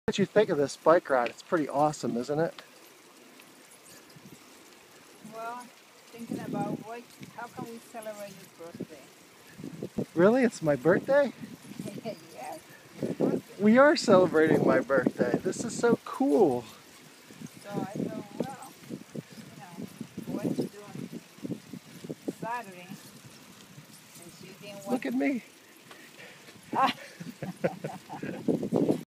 What you think of this bike ride? It's pretty awesome, isn't it? Well, thinking about how can we celebrate your birthday? Really? It's my birthday? Yes, your birthday. We are celebrating my birthday. This is so cool. So I thought, well, what you doing Saturday since you didn't want Look at me. to.